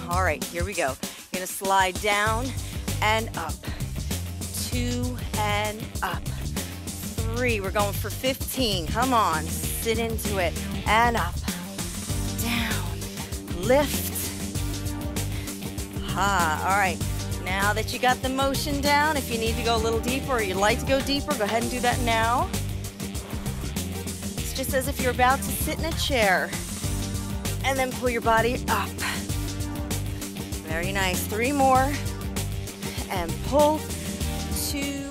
All right, here we go. You're gonna slide down and up. 2 and up. 3, we're going for 15. Come on, sit into it. And up, down, lift. All right. Now that you got the motion down, if you need to go a little deeper or you'd like to go deeper, go ahead and do that now. It's just as if you're about to sit in a chair. And then pull your body up. Very nice. 3 more. And pull, 2,